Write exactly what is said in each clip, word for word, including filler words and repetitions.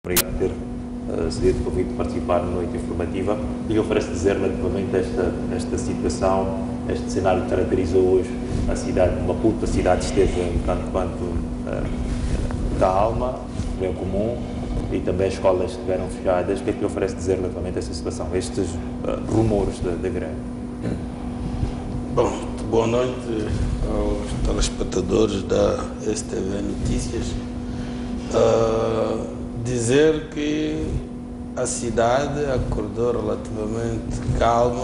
Obrigado por ter uh, cedido o convite de participar na noite informativa. O que lhe oferece dizer relativamente a esta, esta situação, este cenário que caracterizou hoje a cidade de Maputo? A cidade esteve um tanto quanto uh, calma, bem comum, e também as escolas estiveram fechadas. O que é que lhe oferece dizer relativamente a esta situação, estes uh, rumores da, da greve? Bom, boa noite aos telespectadores da S T V Notícias. Uh, dizer que a cidade acordou relativamente calma,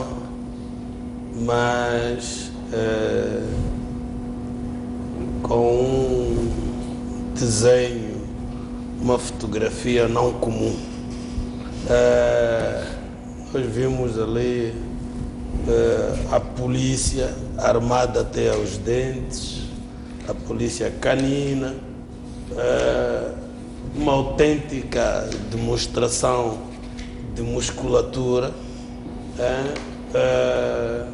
mas uh, com um desenho, uma fotografia não comum. Uh, nós vimos ali uh, a polícia armada até aos dentes, a polícia canina, uh, uma autêntica demonstração de musculatura uh, uh,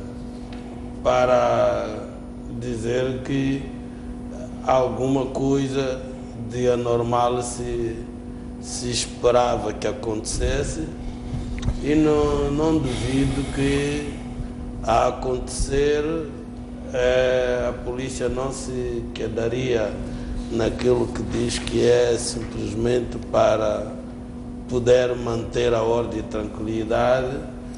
para dizer que alguma coisa de anormal se, se esperava que acontecesse, e não, não duvido que a acontecer eh, a polícia não se quedaria naquilo que diz que é simplesmente para poder manter a ordem e tranquilidade.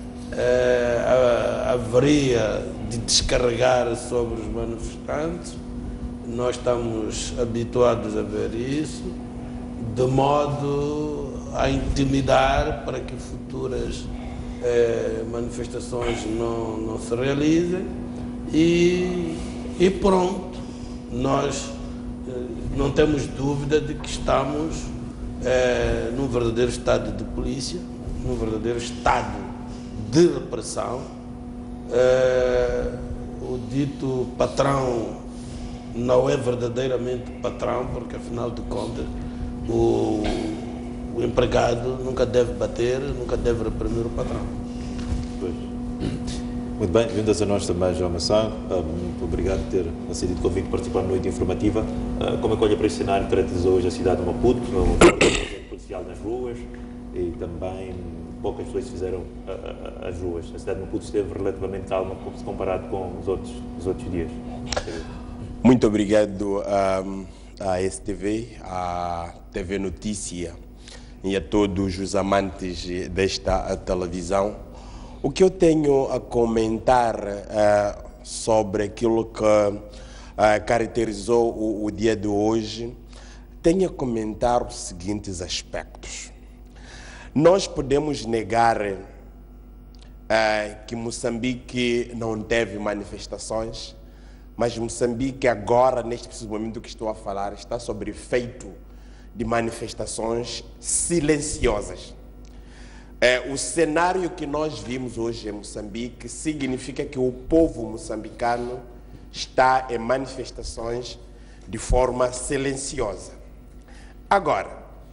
Eh, haveria de descarregar sobre os manifestantes. Nós estamos habituados a ver isso, de modo a intimidar para que futuras eh, manifestações não, não se realizem, e, e pronto. Nós eh, não temos dúvida de que estamos eh, num verdadeiro estado de polícia, num verdadeiro estado de repressão. Eh, o dito patrão não é verdadeiramente patrão, porque afinal de contas o, o empregado nunca deve bater, nunca deve reprimir o patrão. Pois. Muito bem, vindas a nós também, João Maçã. Muito obrigado por ter acedido o convite de participar na noite informativa. Como é que olha para este cenário que caracterizou hoje a cidade de Maputo, um presente policial nas ruas, e também poucas pessoas fizeram a, a, as ruas? A cidade de Maputo esteve relativamente calma se comparado com os outros, os outros dias. Muito obrigado um, à S T V, à T V Notícia e a todos os amantes desta televisão. O que eu tenho a comentar uh, sobre aquilo que uh, caracterizou o, o dia de hoje, tenho a comentar os seguintes aspectos. Nós podemos negar uh, que Moçambique não teve manifestações, mas Moçambique agora, neste preciso momento que estou a falar, está sob efeito de manifestações silenciosas. É, o cenário que nós vimos hoje em Moçambique significa que o povo moçambicano está em manifestações de forma silenciosa. Agora,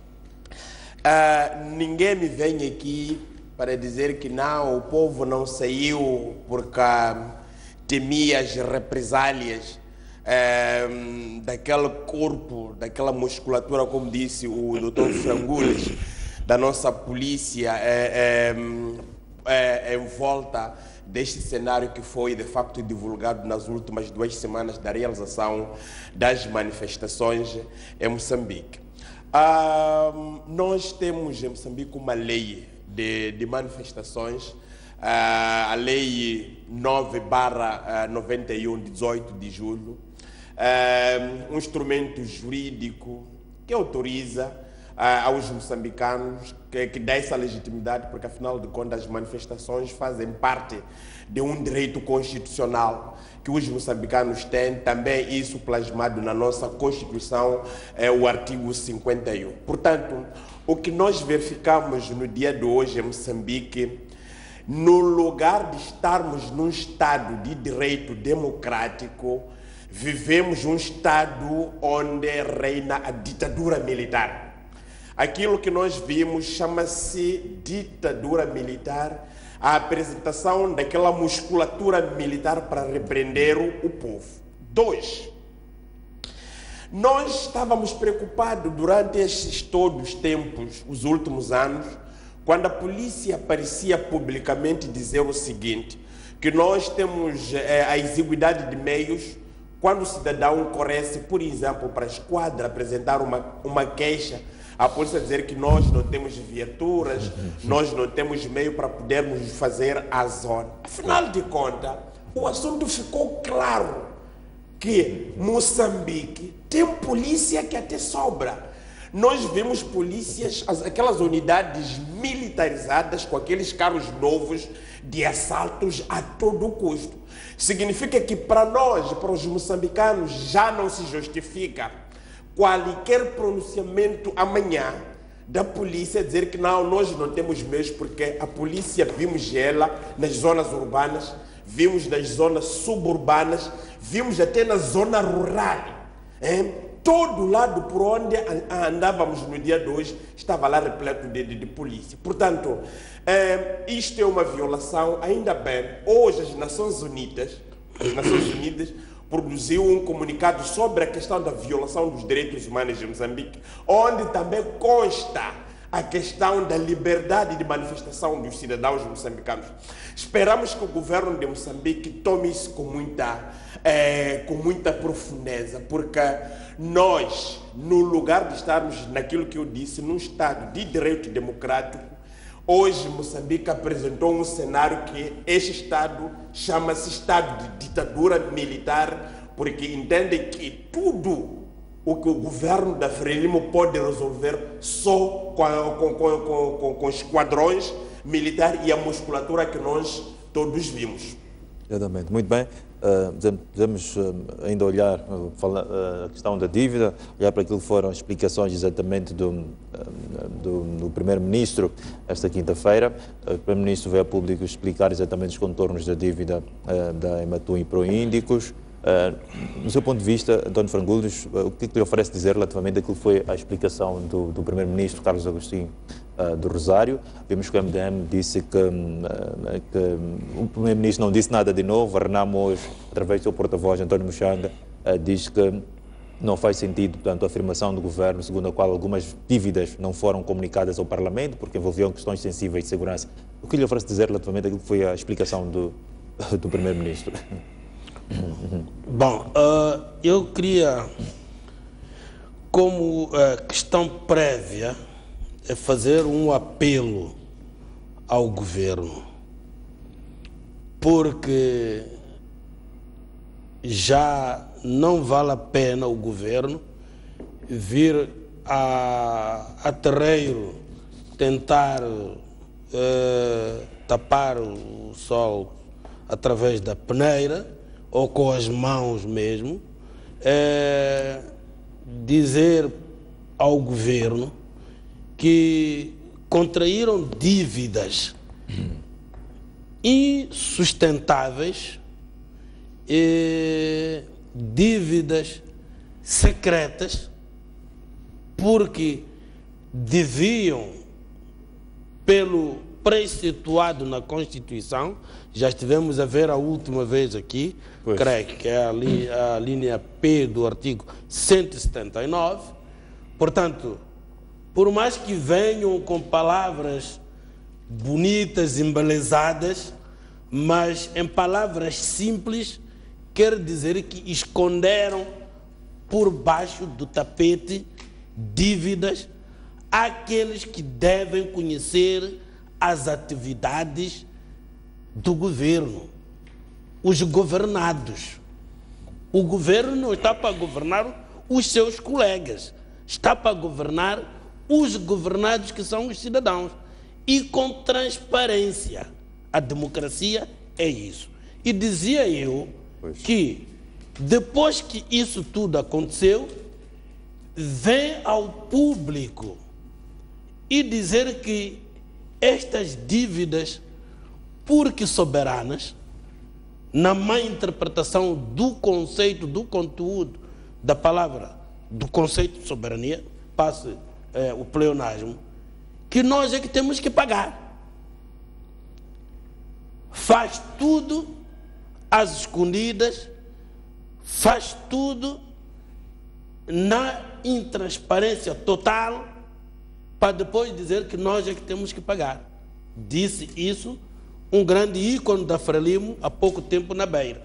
uh, ninguém me vem aqui para dizer que não, o povo não saiu porque temia as represálias é, daquele corpo, daquela musculatura, como disse o doutor Frangules, da nossa polícia é, é, é, em volta deste cenário que foi de facto divulgado nas últimas duas semanas da realização das manifestações em Moçambique. Ah, nós temos em Moçambique uma lei de, de manifestações, uh, a lei nove barra noventa e um, de dezoito de julho, uh, um instrumento jurídico que autoriza uh, aos moçambicanos, que, que dá essa legitimidade, porque afinal de contas as manifestações fazem parte de um direito constitucional que os moçambicanos têm, também isso plasmado na nossa Constituição, é o artigo cinquenta e um. Portanto, o que nós verificamos no dia de hoje em Moçambique, no lugar de estarmos num Estado de direito democrático, vivemos um Estado onde reina a ditadura militar. Aquilo que nós vimos chama-se ditadura militar, a apresentação daquela musculatura militar para repreender o povo. Dois, Nós estávamos preocupados durante estes todos os tempos, os últimos anos, quando a polícia parecia publicamente dizer o seguinte, que nós temos é, a exiguidade de meios, quando o cidadão corre, por exemplo, para a esquadra apresentar uma, uma queixa, a polícia dizer que nós não temos viaturas, nós não temos meio para podermos fazer a zona. Afinal de contas, o assunto ficou claro que Moçambique tem polícia que até sobra. Nós vimos polícias, aquelas unidades militarizadas com aqueles carros novos de assaltos a todo custo. Significa que para nós, para os moçambicanos, já não se justifica qualquer pronunciamento amanhã da polícia dizer que não, nós não temos meios, porque a polícia vimos ela nas zonas urbanas, vimos nas zonas suburbanas, vimos até na zona rural. Hein? Todo lado por onde andávamos no dia de hoje estava lá repleto de, de, de polícia. Portanto, é, isto é uma violação, ainda bem. Hoje as Nações Unidas, as Nações Unidas produziu um comunicado sobre a questão da violação dos direitos humanos em Moçambique, onde também consta a questão da liberdade de manifestação dos cidadãos moçambicanos. Esperamos que o governo de Moçambique tome isso com muita, é, com muita profundeza, porque nós, no lugar de estarmos naquilo que eu disse, num Estado de direito democrático, hoje Moçambique apresentou um cenário que este Estado chama-se Estado de ditadura militar, porque entende que tudo o que o governo da Frelimo pode resolver só com, com, com, com, com esquadrões militares e a musculatura que nós todos vimos. Exatamente, muito bem. Uh, devemos uh, ainda olhar uh, fala, uh, a questão da dívida, olhar para aquilo que foram as explicações exatamente do, uh, do, do Primeiro-Ministro esta quinta-feira. Uh, o Primeiro-Ministro veio a público explicar exatamente os contornos da dívida uh, da Ematum e Proíndicos. Uh, no seu ponto de vista, António Frangulos, uh, o que, que lhe oferece dizer relativamente àquilo que foi a explicação do, do Primeiro-Ministro Carlos Agostinho uh, do Rosário? Vimos que o M D M disse que, uh, que um, o Primeiro-Ministro não disse nada de novo. A Renamo hoje, através do seu porta-voz, António Muxanga, uh, diz que não faz sentido, portanto, a afirmação do Governo, segundo a qual algumas dívidas não foram comunicadas ao Parlamento porque envolviam questões sensíveis de segurança. O que lhe oferece dizer relativamente àquilo que foi a explicação do, do Primeiro-Ministro? Bom, uh, eu queria, como uh, questão prévia, é fazer um apelo ao governo, porque já não vale a pena o governo vir a, a terreiro tentar uh, tapar o sol através da peneira, ou com as mãos mesmo, é, dizer ao governo que contraíram dívidas insustentáveis, e dívidas secretas, porque deviam, pelo preceituado na Constituição, já estivemos a ver a última vez aqui, pois. Creio que é a, li, a linha P do artigo cento e setenta e nove. Portanto, por mais que venham com palavras bonitas, embelezadas, mas em palavras simples, quer dizer que esconderam por baixo do tapete dívidas àqueles que devem conhecer as atividades do governo, os governados. O governo não está para governar os seus colegas, está para governar os governados, que são os cidadãos, e com transparência. A democracia é isso. E dizia eu pois. que depois que isso tudo aconteceu, vem ao público e dizer que estas dívidas, porque soberanas, na má interpretação do conceito, do conteúdo da palavra, do conceito de soberania, passe é, o pleonasmo, que nós é que temos que pagar. Faz tudo às escondidas, faz tudo na intransparência total, para depois dizer que nós é que temos que pagar. Disse isso um grande ícone da Frelimo há pouco tempo na Beira.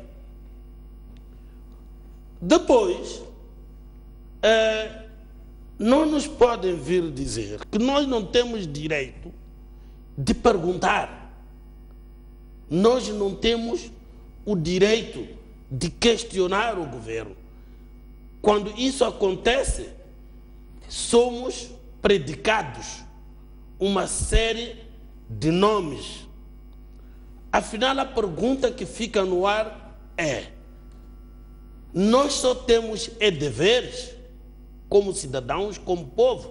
Depois, é, não nos podem vir dizer que nós não temos direito de perguntar. Nós não temos o direito de questionar o governo. Quando isso acontece, somos predicados uma série de nomes. Afinal, a pergunta que fica no ar é: nós só temos é deveres como cidadãos, como povo,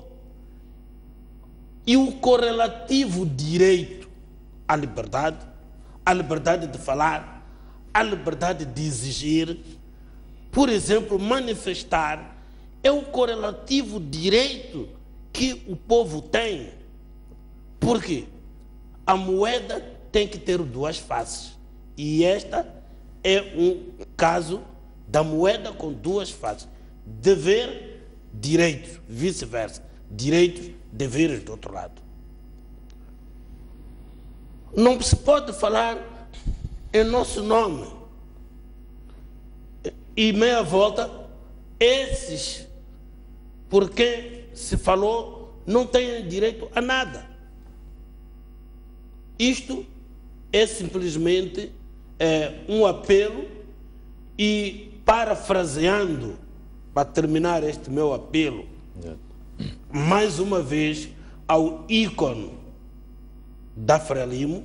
e o correlativo direito à liberdade, à liberdade de falar, à liberdade de exigir, por exemplo, manifestar, é o correlativo direito que o povo tem. Porque a moeda tem que ter duas faces. E esta é um caso da moeda com duas faces. Dever, direitos, vice-versa. Direitos, deveres do outro lado. Não se pode falar em nosso nome. E meia volta, esses por quem se falou não têm direito a nada. Isto é simplesmente é, um apelo, e parafraseando, para terminar este meu apelo, yeah. mais uma vez ao ícone da Frelimo,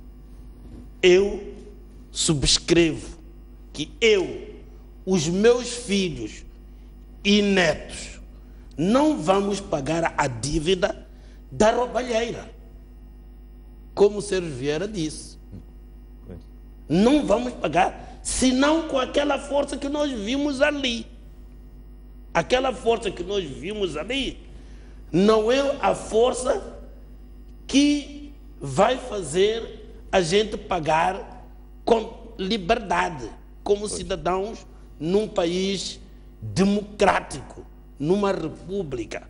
eu subscrevo que eu, os meus filhos e netos, não vamos pagar a dívida da roubalheira, como o Sérgio Vieira disse. Não vamos pagar, senão com aquela força que nós vimos ali. Aquela força que nós vimos ali não é a força que vai fazer a gente pagar com liberdade, como cidadãos num país democrático, numa república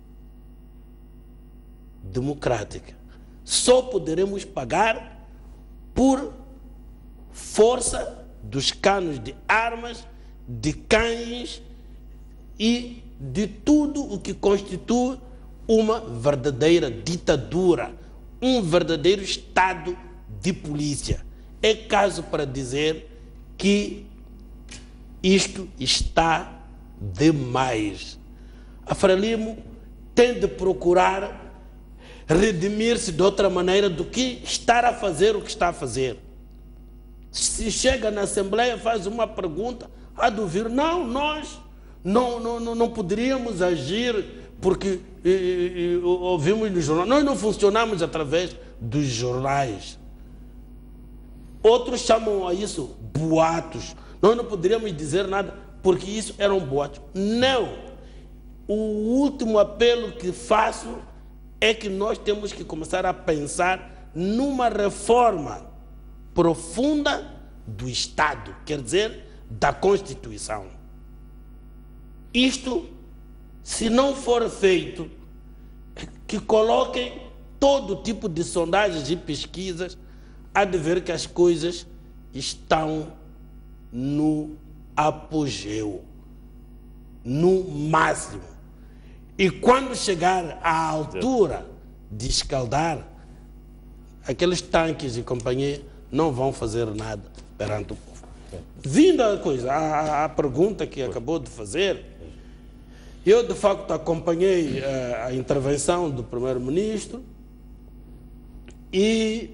democrática. Só poderemos pagar por força dos canos de armas, de cães e de tudo o que constitui uma verdadeira ditadura, um verdadeiro estado de polícia. É caso para dizer que isto está demais. A Frelimo tem de procurar redimir-se de outra maneira do que estar a fazer o que está a fazer. Se chega na Assembleia, faz uma pergunta, há de ouvir, não, nós não, não, não, não poderíamos agir porque e, e, ouvimos no jornal. Nós não funcionamos através dos jornais. Outros chamam a isso boatos. Nós não poderíamos dizer nada porque isso eram boatos. Não. O último apelo que faço é que nós temos que começar a pensar numa reforma profunda do Estado, quer dizer, da Constituição. Isto, se não for feito, que coloquem todo tipo de sondagens e pesquisas, há de ver que as coisas estão no apogeu, no máximo. E quando chegar à altura de escaldar, aqueles tanques e companhia não vão fazer nada perante o povo. Vindo a coisa, a, a pergunta que acabou de fazer, eu de facto acompanhei a, a intervenção do primeiro-ministro e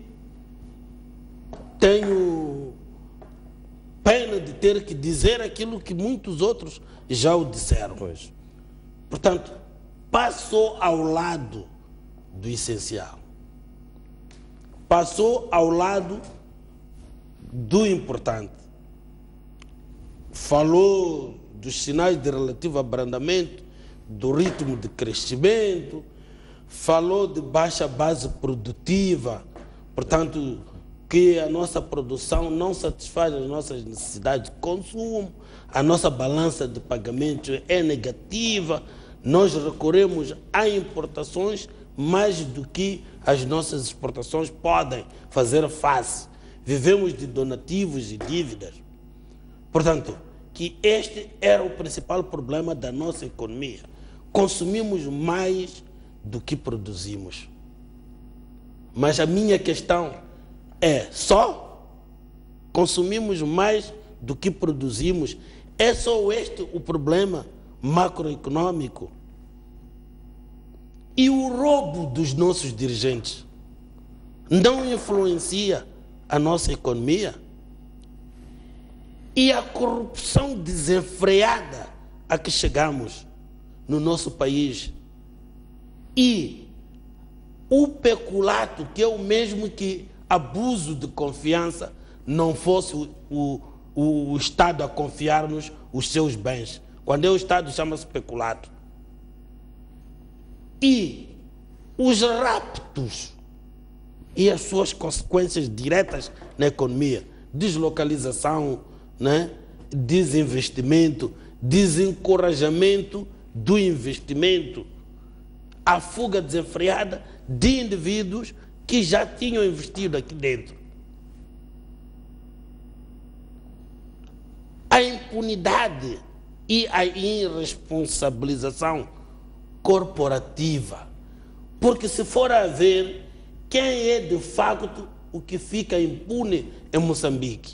tenho pena de ter que dizer aquilo que muitos outros já o disseram. Pois. Portanto, passou ao lado do essencial. Passou ao lado do importante. Falou dos sinais de relativo abrandamento, do ritmo de crescimento, falou de baixa base produtiva, portanto, que a nossa produção não satisfaz as nossas necessidades de consumo, a nossa balança de pagamentos é negativa, nós recorremos a importações mais do que as nossas exportações podem fazer face. Vivemos de donativos e dívidas. Portanto, que este era o principal problema da nossa economia. Consumimos mais do que produzimos. Mas a minha questão é só consumimos mais do que produzimos. É só este o problema macroeconômico? E o roubo dos nossos dirigentes não influencia a nossa economia? E a corrupção desenfreada a que chegamos no nosso país? E o peculato, que é o mesmo que abuso de confiança, não fosse o, o, o Estado a confiar-nos os seus bens. Quando é o Estado, chama-se peculato. E os raptos e as suas consequências diretas na economia, deslocalização, né? Desinvestimento, desencorajamento do investimento, a fuga desenfreada de indivíduos que já tinham investido aqui dentro. A impunidade e a irresponsabilização corporativa. Porque se for a ver quem é de facto o que fica impune em Moçambique,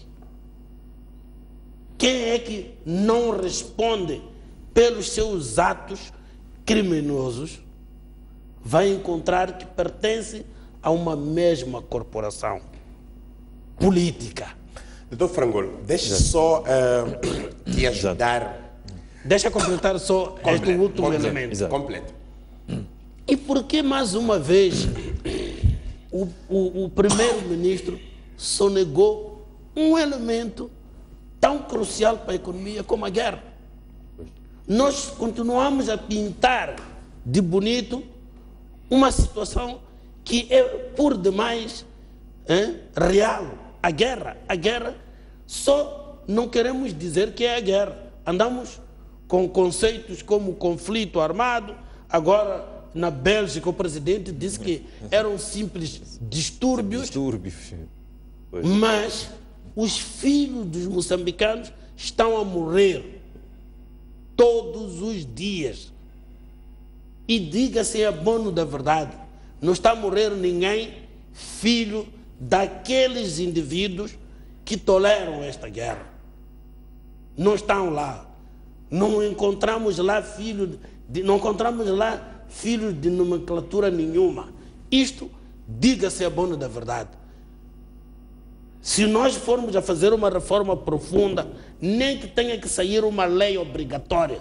quem é que não responde pelos seus atos criminosos, vai encontrar que pertence a uma mesma corporação política. Doutor Frangolo, deixe só uh, te ajudar. Deixa eu completar só este último completo, elemento. Exato. Completo. E por que, mais uma vez, o, o, o primeiro-ministro sonegou um elemento tão crucial para a economia como a guerra? Nós continuamos a pintar de bonito uma situação que é por demais hein, real. A guerra, a guerra, só não queremos dizer que é a guerra. Andamos com conceitos como conflito armado. Agora, na Bélgica, o presidente disse que eram simples distúrbios. Distúrbios. Mas os filhos dos moçambicanos estão a morrer todos os dias. E diga-se a bono da verdade, não está a morrer ninguém filho daqueles indivíduos que toleram esta guerra. Não estão lá. Não encontramos lá filhos de, não encontramos lá filhos de nomenclatura nenhuma. Isto, diga-se a bono da verdade. Se nós formos a fazer uma reforma profunda, nem que tenha que sair uma lei obrigatória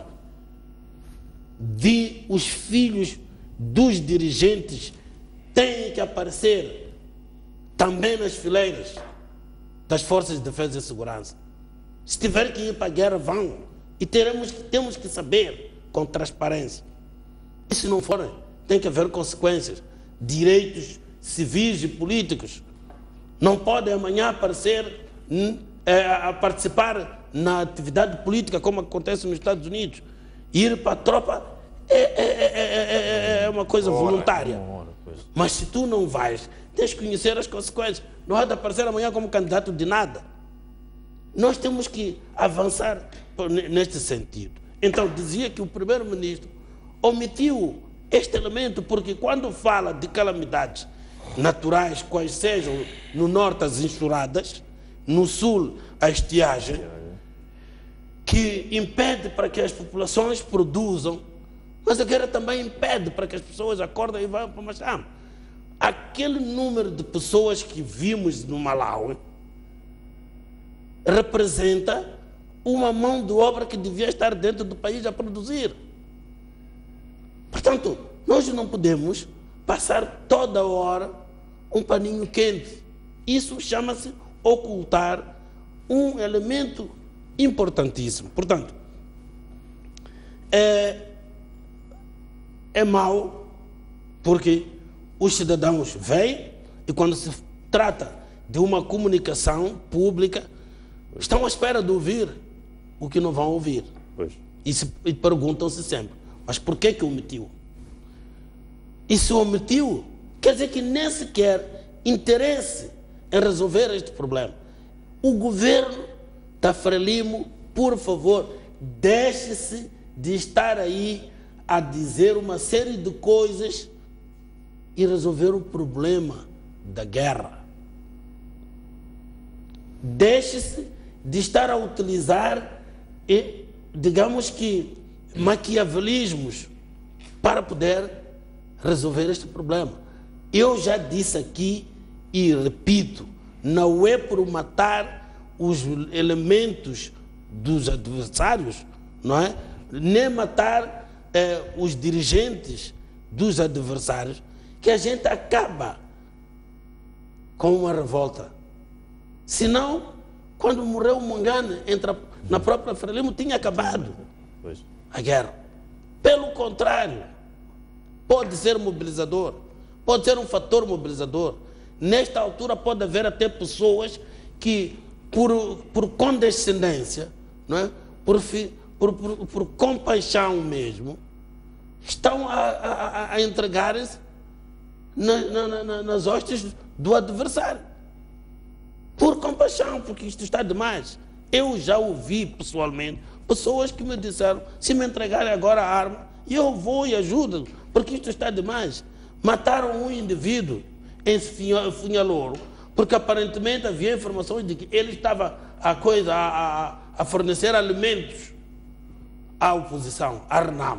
de os filhos dos dirigentes têm que aparecer também nas fileiras das forças de defesa e segurança. Se tiver que ir para a guerra, vão. E teremos, temos que saber com transparência. E se não forem, tem que haver consequências. Direitos civis e políticos. Não podem amanhã aparecer é, a participar na atividade política como acontece nos Estados Unidos. Ir para a tropa é, é, é, é, é uma coisa voluntária. Mas se tu não vais, tens que conhecer as consequências. Não há de aparecer amanhã como candidato de nada. Nós temos que avançar neste sentido. Então, dizia que o primeiro-ministro omitiu este elemento, porque quando fala de calamidades naturais, quais sejam no norte as enxurradas, no sul a estiagem, que impede para que as populações produzam, mas a guerra também impede para que as pessoas acordem e vão para o Macham. Aquele número de pessoas que vimos no Malawi representa uma mão de obra que devia estar dentro do país a produzir. Portanto, nós não podemos passar toda hora um paninho quente. Isso chama-se ocultar um elemento importantíssimo. Portanto, é, é mau porque os cidadãos veem e quando se trata de uma comunicação pública, estão à espera de ouvir o que não vão ouvir. Pois. E, se, e perguntam-se sempre, mas por que que omitiu? E se omitiu, quer dizer que nem sequer interesse em resolver este problema. O governo da Frelimo, por favor, deixe-se de estar aí a dizer uma série de coisas e resolver o problema da guerra. Deixe-se de estar a utilizar, digamos que, maquiavelismos para poder resolver este problema. Eu já disse aqui e repito, não é por matar os elementos dos adversários, não é? Nem matar eh, os dirigentes dos adversários, que a gente acaba com uma revolta. Senão, quando morreu o Mongane, entra na própria Frelimo, tinha acabado Pois. a guerra. Pelo contrário, pode ser mobilizador, pode ser um fator mobilizador. Nesta altura pode haver até pessoas que, por, por condescendência, não é? por, por, por, por compaixão mesmo, estão a, a, a entregarem-se na, na, na, nas hostes do adversário. Por compaixão, porque isto está demais. Eu já ouvi pessoalmente pessoas que me disseram, se me entregarem agora a arma, eu vou e ajudo, porque isto está demais. Mataram um indivíduo em Funhalouro, porque aparentemente havia informações de que ele estava a, coisa, a, a, a fornecer alimentos à oposição, à Renamo.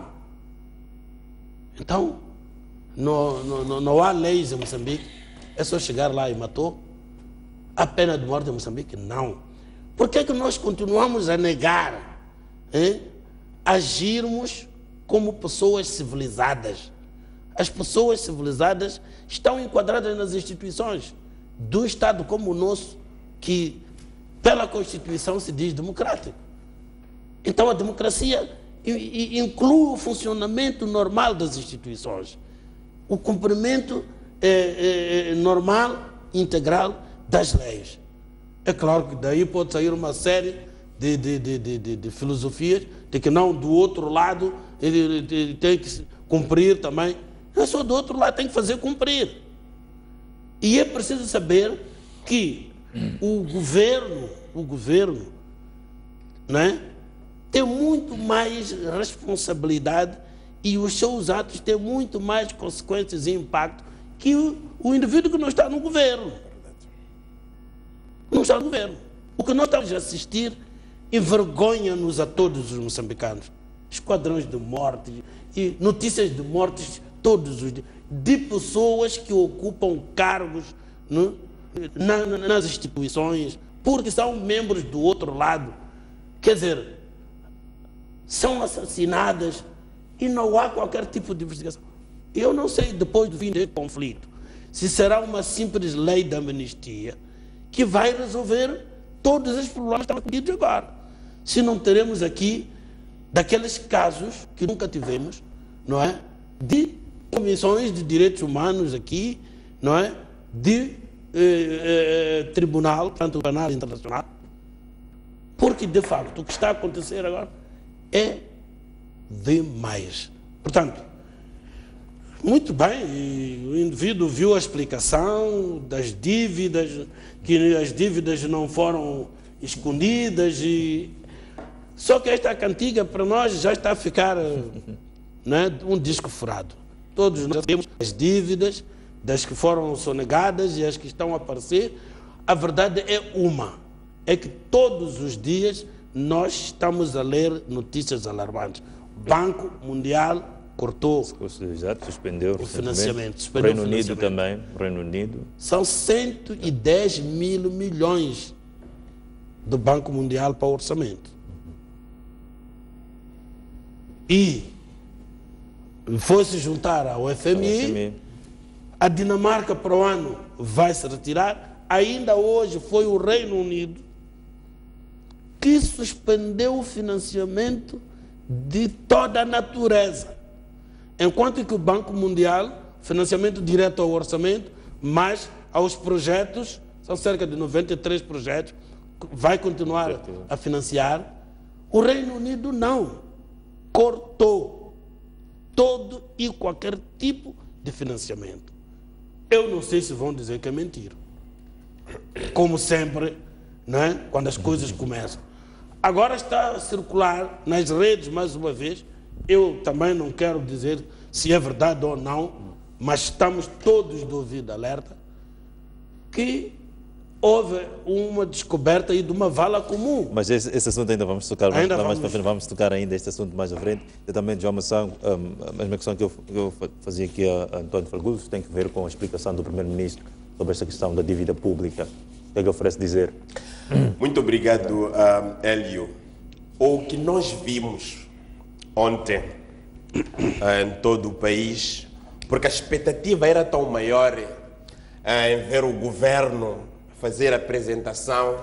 Então, não, não, não há leis em Moçambique, é só chegar lá e matou. A pena de morte em Moçambique? Não. Por que é que nós continuamos a negar hein, agirmos como pessoas civilizadas? As pessoas civilizadas estão enquadradas nas instituições do Estado como o nosso, que pela Constituição se diz democrático. Então a democracia inclui o funcionamento normal das instituições, o cumprimento é, é, normal, integral das leis. É claro que daí pode sair uma série de, de, de, de, de, de filosofias de que não, do outro lado ele, ele tem que cumprir também. Não é só do outro lado, tem que fazer cumprir. E é preciso saber que o governo, o governo, né, tem muito mais responsabilidade e os seus atos têm muito mais consequências e impacto que o, o indivíduo que não está no governo. Não está no governo. O que nós estamos a assistir envergonha-nos a todos os moçambicanos. Esquadrões de mortes e notícias de mortes todos os dias, de pessoas que ocupam cargos, né, na, nas instituições, porque são membros do outro lado. Quer dizer, são assassinadas e não há qualquer tipo de investigação. Eu não sei, depois do fim deste conflito, se será uma simples lei da amnistia que vai resolver todos os problemas que estão cometidos agora. Se não teremos aqui daqueles casos que nunca tivemos, não é? De comissões de direitos humanos aqui, não é? De eh, eh, tribunal, tanto o penal internacional, porque de facto o que está a acontecer agora é demais. Portanto, muito bem, o indivíduo viu a explicação das dívidas, que as dívidas não foram escondidas, e só que esta cantiga para nós já está a ficar, né, um disco furado. Todos nós temos as dívidas das que foram sonegadas e as que estão a aparecer. A verdade é uma, é que todos os dias nós estamos a ler notícias alarmantes. O Banco Mundial cortou Exato, suspendeu o financiamento. O Suspendeu Reino o Unido financiamento. também, o Reino Unido. São cento e dez mil milhões do Banco Mundial para o orçamento. E foi-se juntar ao F M I, O F M I. a Dinamarca para o ano vai se retirar. Ainda hoje foi o Reino Unido que suspendeu o financiamento de toda a natureza. Enquanto que o Banco Mundial, financiamento direto ao orçamento, mas aos projetos são cerca de noventa e três projetos, vai continuar a financiar. O Reino Unido não, cortou todo e qualquer tipo de financiamento. Eu não sei se vão dizer que é mentira. Como sempre, né, quando as coisas começam. Agora está a circular nas redes, mais uma vez, eu também não quero dizer se é verdade ou não, mas estamos todos de ouvido alerta que houve uma descoberta aí de uma vala comum. Mas esse, esse assunto ainda vamos tocar mais, Ainda mais vamos- para frente, vamos tocar ainda este assunto mais à frente. Eu também, João Mação, um, a mesma questão que eu, que eu fazia aqui a, a António Fragoso, tem que ver com a explicação do Primeiro-Ministro sobre esta questão da dívida pública. O que é que oferece dizer? Muito obrigado, ah, Hélio. O que nós vimos ontem ah, em todo o país, porque a expectativa era tão maior ah, em ver o governo fazer a apresentação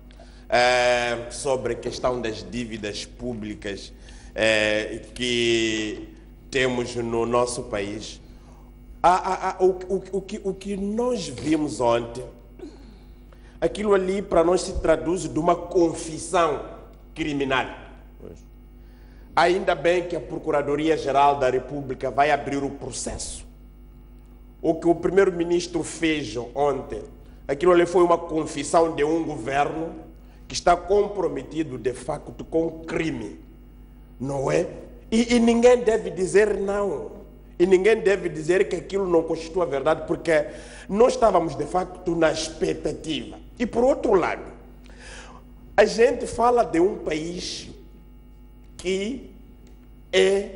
ah, sobre a questão das dívidas públicas eh, que temos no nosso país. Ah, ah, ah, o, o, o, que, o que nós vimos ontem, aquilo ali para nós se traduz de uma confissão criminal. Ainda bem que a Procuradoria-Geral da República vai abrir o processo. O que o primeiro-ministro fez ontem, aquilo ali foi uma confissão de um governo que está comprometido de facto com o crime, não é? E, e ninguém deve dizer não. E ninguém deve dizer que aquilo não constitui a verdade, porque nós estávamos de facto na expectativa. E por outro lado, a gente fala de um país que é,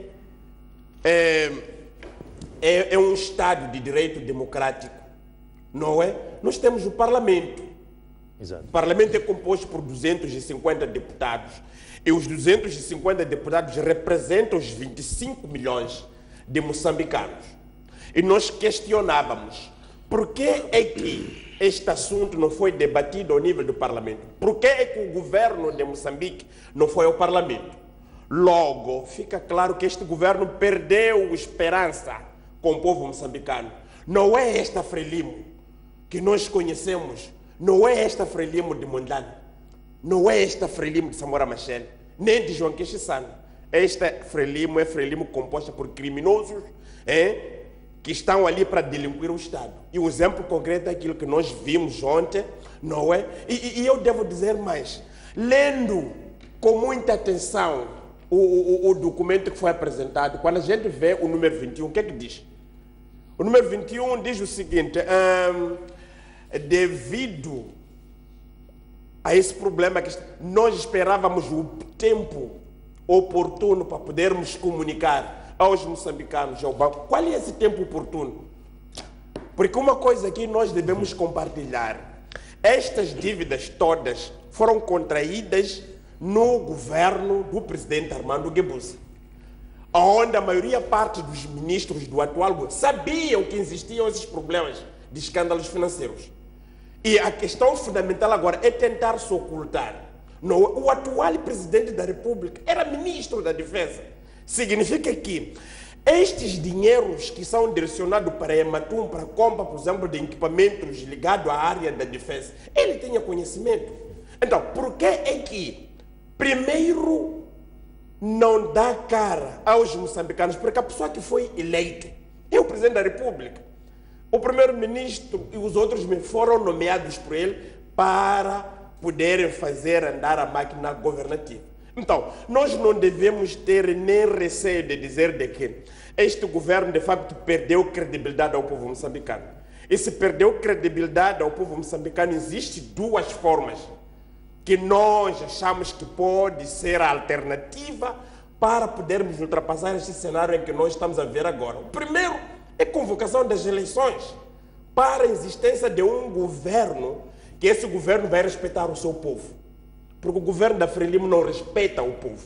é, é, é um Estado de direito democrático, não é? Nós temos o Parlamento. Exato. O Parlamento é composto por duzentos e cinquenta deputados e os duzentos e cinquenta deputados representam os vinte e cinco milhões de moçambicanos. E nós questionávamos por que é que este assunto não foi debatido ao nível do Parlamento? Por que é que o governo de Moçambique não foi ao Parlamento? Logo, fica claro que este governo perdeu esperança com o povo moçambicano. Não é esta Frelimo que nós conhecemos, não é esta Frelimo de Mondlane, não é esta Frelimo de Samora Machel, nem de João Queixissano. Esta Frelimo é Frelimo composta por criminosos é, que estão ali para delinquir o Estado. E o exemplo concreto é aquilo que nós vimos ontem, não é? E, e eu devo dizer mais, lendo com muita atenção o, o, o documento que foi apresentado, quando a gente vê o número vinte e um, o que é que diz? O número vinte e um diz o seguinte, hum, devido a esse problema que nós esperávamos o tempo oportuno para podermos comunicar aos moçambicanos e ao banco. Qual é esse tempo oportuno? Porque uma coisa que nós devemos compartilhar, estas dívidas todas foram contraídas no governo do presidente Armando Guebuza, onde a maioria parte dos ministros do atual governo sabiam que existiam esses problemas de escândalos financeiros. E a questão fundamental agora é tentar se ocultar. No, o atual presidente da República era ministro da Defesa. Significa que estes dinheiros que são direcionados para Ematum, para a compra, por exemplo, de equipamentos ligados à área da defesa, ele tinha conhecimento. Então, por que é que, primeiro, não dá cara aos moçambicanos? Porque a pessoa que foi eleita é o presidente da República. O primeiro-ministro e os outros foram nomeados por ele para poderem fazer andar a máquina governativa. Então, nós não devemos ter nem receio de dizer de que este governo, de facto, perdeu credibilidade ao povo moçambicano. E se perdeu credibilidade ao povo moçambicano, existem duas formas que nós achamos que pode ser a alternativa para podermos ultrapassar este cenário em que nós estamos a ver agora. O primeiro é a convocação das eleições para a existência de um governo que esse governo vai respeitar o seu povo. Porque o governo da Frelimo não respeita o povo.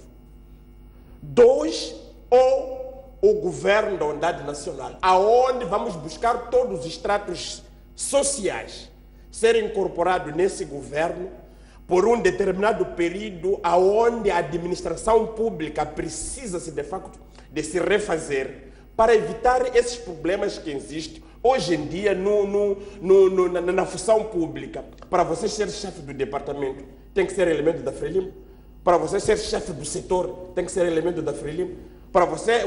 Dois, ou o governo da Unidade Nacional, aonde vamos buscar todos os estratos sociais serem incorporados nesse governo por um determinado período, aonde a administração pública precisa-se, de facto, de se refazer para evitar esses problemas que existem, Hoje em dia, no, no, no, no, na, na função pública, para você ser chefe do departamento, tem que ser elemento da Frelimo. Para você ser chefe do setor, tem que ser elemento da Frelimo. Para você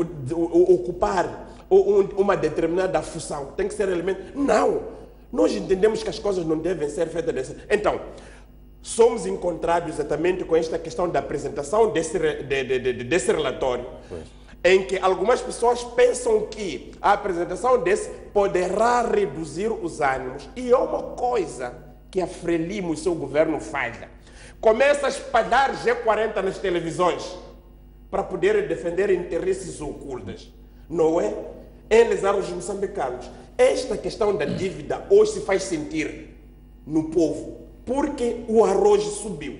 ocupar uma determinada função, tem que ser elemento. Não! Nós entendemos que as coisas não devem ser feitas dessa. Então, somos encontrados exatamente com esta questão da apresentação desse, de, de, de, desse relatório, pois. Em que algumas pessoas pensam que a apresentação desse poderá reduzir os ânimos. E é uma coisa que a Frelimo e seu governo falha. Começa a espalhar G quarenta nas televisões para poder defender interesses ocultos. Não é? Eles eram os moçambicanos. Esta questão da dívida hoje se faz sentir no povo, porque o arroz subiu,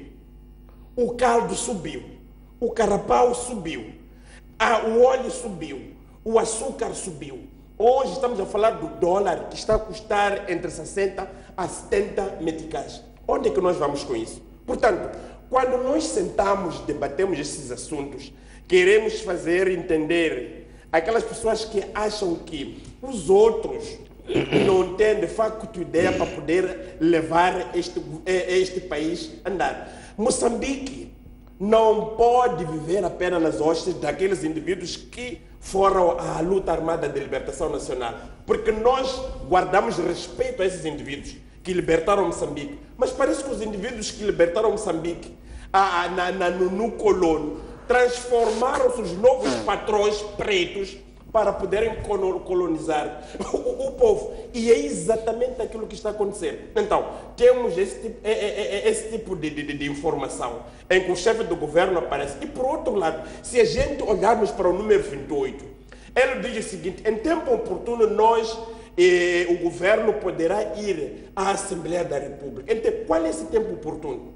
o caldo subiu, o carapau subiu, a, o óleo subiu, o açúcar subiu. Hoje estamos a falar do dólar, que está a custar entre sessenta a setenta meticais. Onde é que nós vamos com isso? Portanto, quando nós sentamos, debatemos esses assuntos, queremos fazer entender aquelas pessoas que acham que os outros não têm de facto ideia para poder levar este, este país a andar. Moçambique não pode viver apenas nas hostes daqueles indivíduos que foram à luta armada de libertação nacional, porque nós guardamos respeito a esses indivíduos que libertaram Moçambique, mas parece que os indivíduos que libertaram Moçambique a, a, na, na, no, no colono transformaram-se os novos patrões pretos para poderem colonizar o, o povo. E é exatamente aquilo que está acontecendo. Então, temos esse tipo, é, é, é, esse tipo de, de, de informação em que o chefe do governo aparece. E, por outro lado, se a gente olharmos para o número vinte e oito, ele diz o seguinte: em tempo oportuno, nós, eh, o governo poderá ir à Assembleia da República. Então, qual é esse tempo oportuno?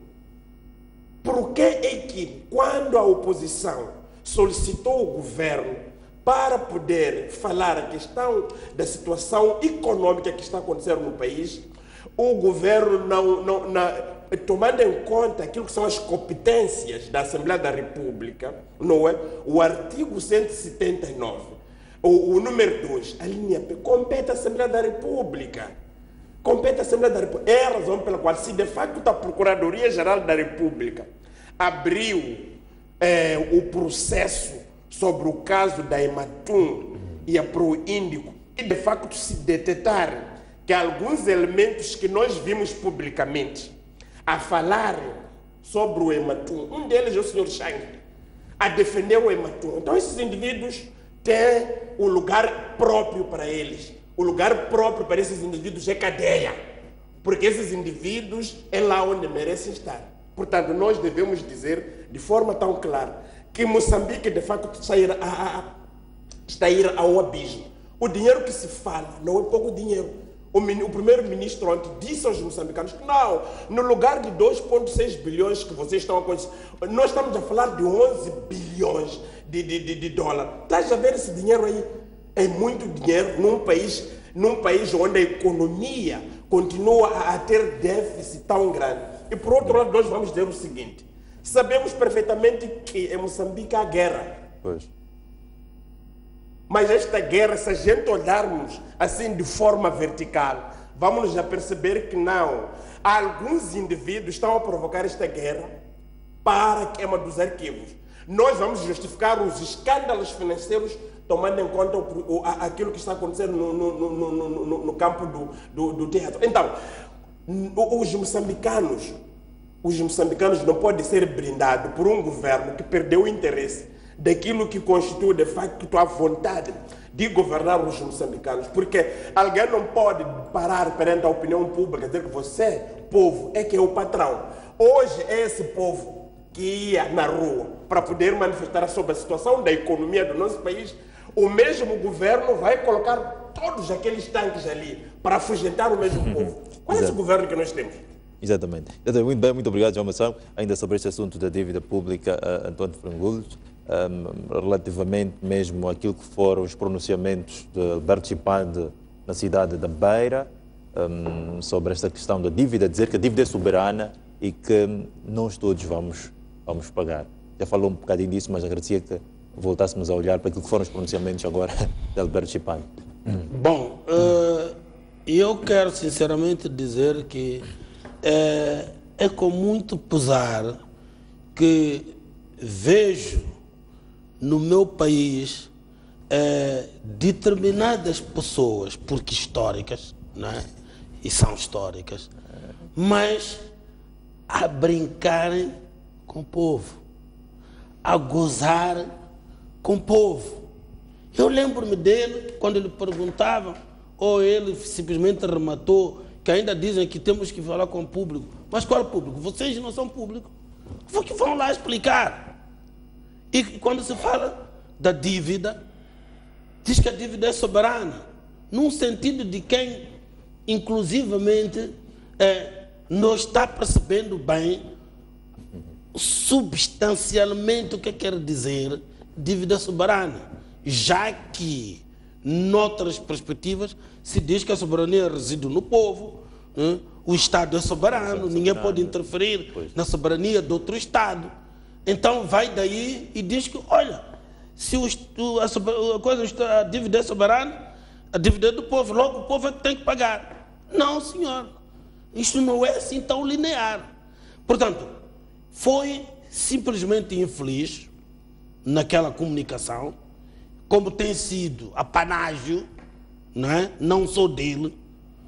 Por que é que, quando a oposição solicitou o governo para poder falar a questão da situação econômica que está acontecendo no país, o governo, não, não, não, tomando em conta aquilo que são as competências da Assembleia da República, não é? O artigo cento e setenta e nove, o, o número dois, a linha P, compete à Assembleia da República. Compete à Assembleia da República. É a razão pela qual, se de facto a Procuradoria-Geral da República abriu é, o processo sobre o caso da Ematum e a Proíndico, e de facto se detectar que alguns elementos que nós vimos publicamente a falar sobre o Ematum, um deles é o senhor Chang, a defender o Ematum. Então esses indivíduos têm um lugar próprio para eles. O lugar próprio para esses indivíduos é cadeia, porque esses indivíduos é lá onde merecem estar. Portanto, nós devemos dizer de forma tão clara que Moçambique, de facto, está a ir, a, a, está a ir ao abismo. O dinheiro que se fala não é pouco dinheiro. O, o primeiro-ministro ontem disse aos moçambicanos que não, no lugar de dois vírgula seis bilhões que vocês estão a conhecer, nós estamos a falar de onze bilhões de, de, de, de dólares. Estás a ver esse dinheiro aí? É muito dinheiro num país, num país onde a economia continua a, a ter déficit tão grande. E, por outro lado, nós vamos dizer o seguinte: sabemos perfeitamente que em Moçambique há guerra. Pois. Mas esta guerra, se a gente olharmos assim de forma vertical, vamos já perceber que não. Alguns indivíduos estão a provocar esta guerra para a queima dos arquivos. Nós vamos justificar os escândalos financeiros tomando em conta o, o, aquilo que está acontecendo no, no, no, no, no campo do, do, do teatro. Então, os moçambicanos Os moçambicanos não podem ser brindados por um governo que perdeu o interesse daquilo que constitui de facto a vontade de governar os moçambicanos, porque alguém não pode parar perante a opinião pública e dizer que você, povo, é que é o patrão. Hoje é esse povo que ia na rua para poder manifestar sobre a situação da economia do nosso país. O mesmo governo vai colocar todos aqueles tanques ali para afugentar o mesmo povo. Qual é esse governo que nós temos? Exatamente. Muito bem, muito obrigado, João Mação. Ainda sobre este assunto da dívida pública, uh, António Frangulos, um, relativamente mesmo àquilo que foram os pronunciamentos de Alberto Chipande na cidade da Beira, um, sobre esta questão da dívida, dizer que a dívida é soberana e que nós todos vamos, vamos pagar. Já falou um bocadinho disso, mas agradecia que voltássemos a olhar para aquilo que foram os pronunciamentos agora de Alberto Chipande. Bom, uh, eu quero sinceramente dizer que é, é com muito pesar que vejo no meu país é, determinadas pessoas, porque históricas, não é? E são históricas, mas a brincarem com o povo, a gozar com o povo. Eu lembro-me dele, quando ele perguntava, ou ele simplesmente rematou, que ainda dizem que temos que falar com o público. Mas qual público? Vocês não são público. Que vão lá explicar. E quando se fala da dívida, diz que a dívida é soberana, num sentido de quem, inclusivamente, é, não está percebendo bem substancialmente o que quer dizer dívida soberana, já que, noutras perspectivas, se diz que a soberania reside no povo, hein? O Estado é soberano, ninguém pode interferir na soberania de outro Estado. Então vai daí e diz que, olha, se o, a, a, coisa, a dívida é soberana, a dívida é do povo, logo o povo é que tem que pagar. Não, senhor, isso não é assim tão linear. Portanto, foi simplesmente infeliz naquela comunicação, como tem sido apanágio, não é? Não só dele,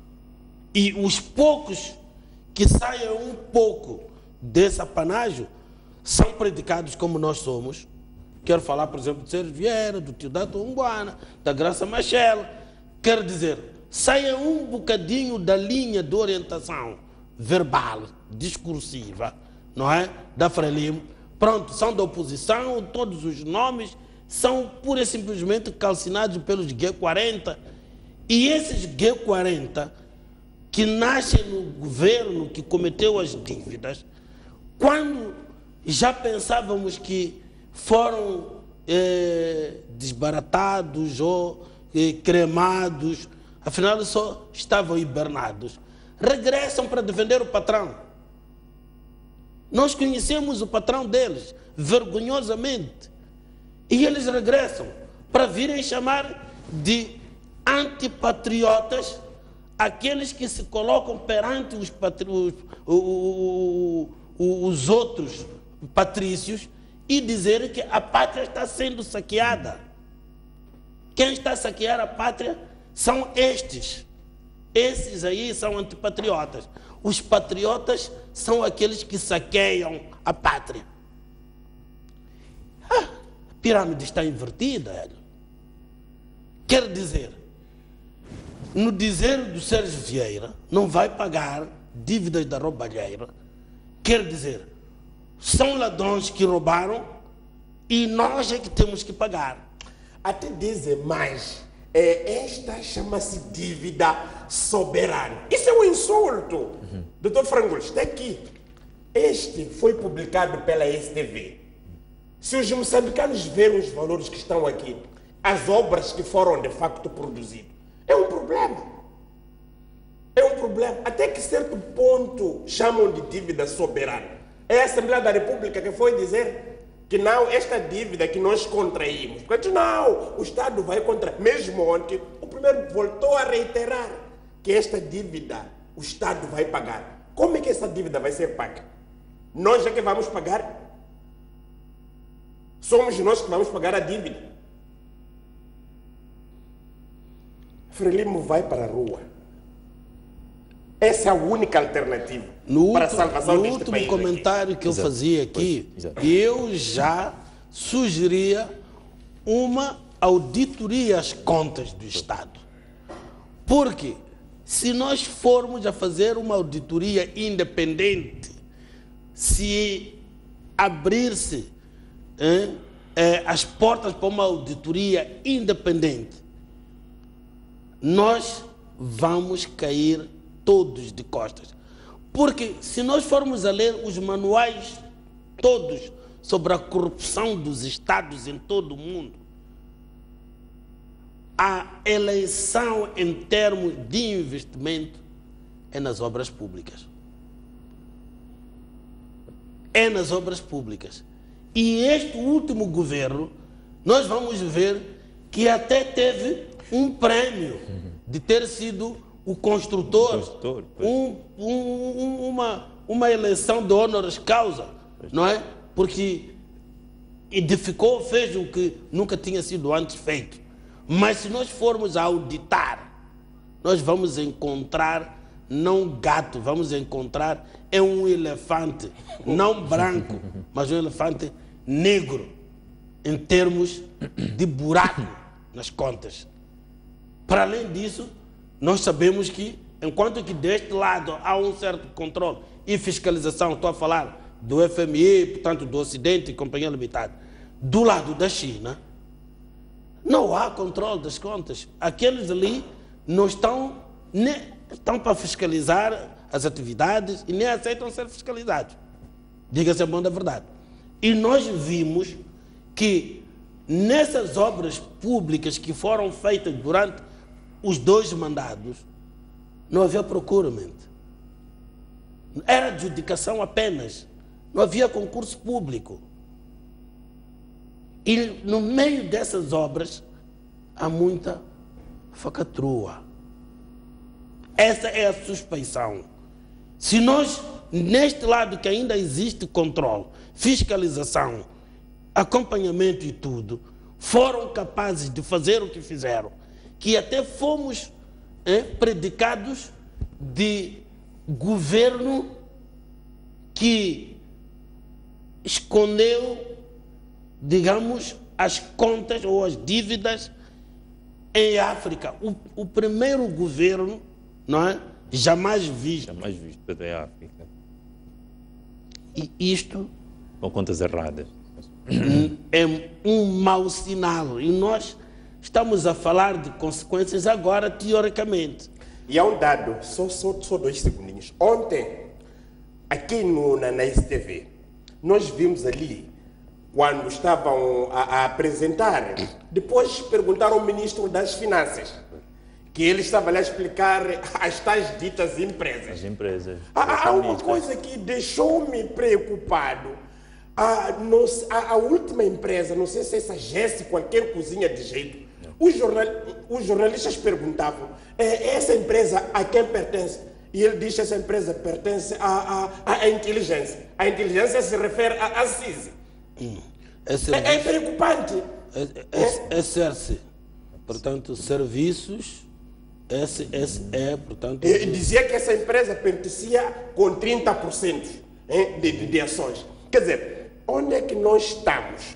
e os poucos que saiam um pouco desse apanágio são predicados como nós somos. Quero falar, por exemplo, de Sérgio Vieira, do tio Dato Umbuana, da Graça Machel. Quero dizer, saia um bocadinho da linha de orientação verbal, discursiva, não é? Da Frelimo. Pronto, são da oposição, todos os nomes são pura e simplesmente calcinados pelos G quarenta. E esses G quarenta, que nascem no governo que cometeu as dívidas, quando já pensávamos que foram eh, desbaratados ou eh, cremados, afinal só estavam hibernados, regressam para defender o patrão. Nós conhecemos o patrão deles, vergonhosamente, e eles regressam para virem chamar de antipatriotas aqueles que se colocam perante os, patri... os, os, os outros patrícios e dizer que a pátria está sendo saqueada. Quem está a saquear a pátria são estes. Esses aí são antipatriotas. Os patriotas são aqueles que saqueiam a pátria. Ah, a pirâmide está invertida. Quer dizer, no dizer do Sérgio Vieira, não vai pagar dívidas da roubalheira. Quer dizer, são ladrões que roubaram e nós é que temos que pagar. Até dizer mais, é, esta chama-se dívida soberana. Isso é um insulto. Uhum. doutor Frangulo, está aqui. Este foi publicado pela S T V. Se os moçambicanos verem os valores que estão aqui, as obras que foram de facto produzidas, é um problema. É um problema. Até que certo ponto chamam de dívida soberana. É a Assembleia da República que foi dizer que não, esta dívida que nós contraímos. Porque não, o Estado vai contrair. Mesmo ontem, o primeiro voltou a reiterar que esta dívida o Estado vai pagar. Como é que essa dívida vai ser paga? Nós é que vamos pagar? Somos nós que vamos pagar a dívida. Frelimo vai para a rua. Essa é a única alternativa no para último, a salvação no deste último país comentário aqui. que eu Exato. fazia aqui, Pois, exato. eu já sugeria uma auditoria às contas do Estado. Porque se nós formos a fazer uma auditoria independente, se abrir-se hein, é, as portas para uma auditoria independente, nós vamos cair todos de costas. Porque se nós formos a ler os manuais todos sobre a corrupção dos Estados em todo o mundo, a eleição em termos de investimento é nas obras públicas. É nas obras públicas. E este último governo, nós vamos ver que até teve um prêmio de ter sido o construtor, Construtor, um, um, um, uma, uma eleição de honoris causa, não é? Porque edificou, fez o que nunca tinha sido antes feito. Mas se nós formos a auditar, nós vamos encontrar, não gato, vamos encontrar é um elefante, não branco, mas um elefante negro, em termos de buraco nas contas. Para além disso, nós sabemos que, enquanto que deste lado há um certo controle e fiscalização, estou a falar do F M I, portanto do Ocidente e Companhia Limitada, do lado da China, não há controle das contas. Aqueles ali não estão, nem, estão para fiscalizar as atividades e nem aceitam ser fiscalizados. Diga-se a bom da verdade. E nós vimos que nessas obras públicas que foram feitas durante os dois mandados, não havia procurement. Era adjudicação apenas. Não havia concurso público. E no meio dessas obras há muita falcatrua. Essa é a suspeição. Se nós, neste lado que ainda existe controle, fiscalização, acompanhamento e tudo, foram capazes de fazer o que fizeram, que até fomos é, predicados de governo que escondeu, digamos, as contas ou as dívidas em África. O, o primeiro governo, não é, jamais visto. Jamais visto em África. E isto Com contas erradas. é um mau sinal. E nós estamos a falar de consequências agora, teoricamente. E há um dado, só, só, só dois segundinhos. Ontem, aqui no, na, na S T V, nós vimos ali, quando estavam a, a apresentar, depois perguntaram ao ministro das Finanças, que ele estava lá a explicar as tais ditas empresas. As empresas. Há, há uma coisa que deixou-me preocupado. A, não, a, a última empresa, não sei se essa Jesse, qualquer cozinha de jeito, os, jornal, os jornalistas perguntavam, é, essa empresa a quem pertence? E ele diz que essa empresa pertence à, à, à inteligência. A inteligência se refere à C I S. Hum. É, é, é preocupante. É, é, é C E R C. Portanto, serviços, S S E, portanto... E dizia que essa empresa pertencia com trinta por cento hein, de, de, de ações. Quer dizer, onde é que nós estamos?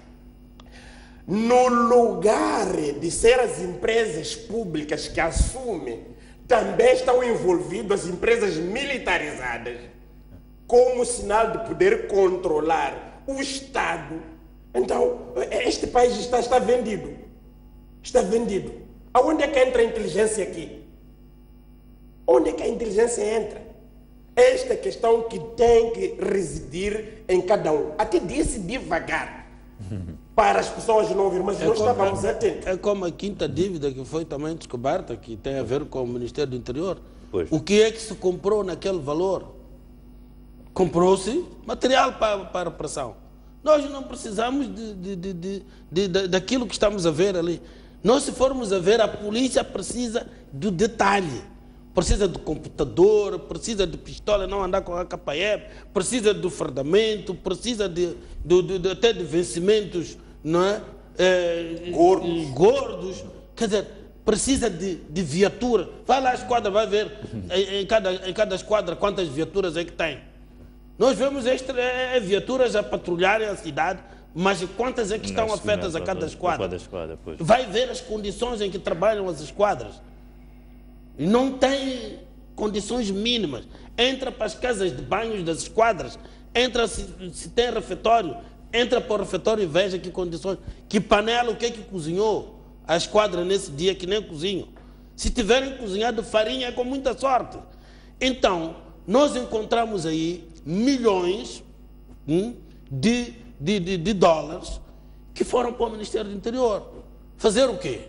No lugar de ser as empresas públicas que assumem, também estão envolvidas as empresas militarizadas, como sinal de poder controlar o Estado. Então, este país está, está vendido. Está vendido. Aonde é que entra a inteligência aqui? Onde é que a inteligência entra? Esta questão que tem que residir em cada um. Até disse devagar, para as pessoas não ouvirem, mas É nós como- estávamos atentos. É como a quinta dívida que foi também descoberta, que tem a ver com o Ministério do Interior. Pois. O que é que se comprou naquele valor? Comprou-se material para, para a operação. Nós não precisamos de, de, de, de, de- de- daquilo que estamos a ver ali. Nós, se formos a ver, a polícia precisa do detalhe. Precisa do computador, precisa de pistola, não andar com a K P F, precisa do fardamento, precisa de, do- do- de- até de vencimentos, não é? É, Gordos. gordos. Quer dizer, precisa de, de viatura. Vai lá à esquadra, vai ver em, em cada, em cada esquadra quantas viaturas é que tem. Nós vemos extra, é, é, viaturas a patrulharem a cidade, mas quantas é que estão Não, afetas não, a cada não, esquadra? cada esquadra, pois. Vai ver as condições em que trabalham as esquadras. E não tem condições mínimas. Entra para as casas de banhos das esquadras, entra se, se tem refeitório, entra para o refeitório e veja que condições, que panela, o que é que cozinhou a esquadra nesse dia, que nem cozinham. Se tiverem cozinhado farinha é com muita sorte. Então, nós encontramos aí milhões hum, de, de, de, de dólares que foram para o Ministério do Interior. Fazer o quê?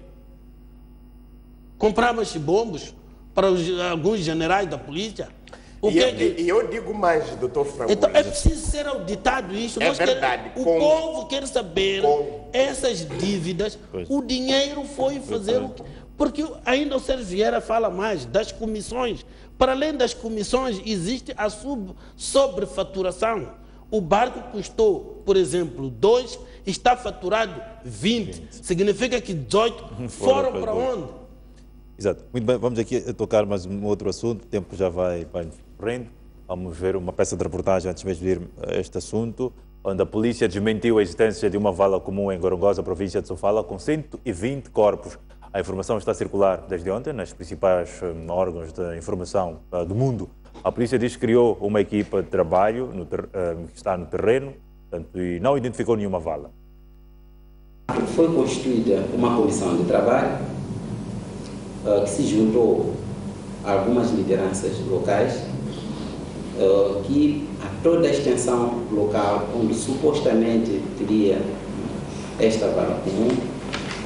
Comprar machibombos para os, alguns generais da polícia? O E que eu, é que... e eu digo mais, doutor Franco. Então, é preciso ser auditado isso. É Nós verdade, queremos- com- o povo quer saber com- essas dívidas. Pois. O dinheiro foi fazer o que... Porque ainda o Sérgio Vieira fala mais das comissões. Para além das comissões, existe a sub, sobrefaturação. O barco custou, por exemplo, dois, está faturado vinte. Significa que dezoito foram para onde? Exato. Muito bem, vamos aqui tocar mais um outro assunto, o tempo já vai, vai correndo. Vamos ver uma peça de reportagem antes mesmo de ir a este assunto, onde a polícia desmentiu a existência de uma vala comum em Gorongosa, província de Sofala, com cento e vinte corpos. A informação está a circular desde ontem nas principais um, órgãos de informação uh, do mundo. A polícia diz que criou uma equipa de trabalho no ter, uh, que está no terreno, portanto, e não identificou nenhuma vala. Foi constituída uma comissão de trabalho uh, que se juntou a algumas lideranças locais uh, que a toda a extensão local onde supostamente teria esta vala comum,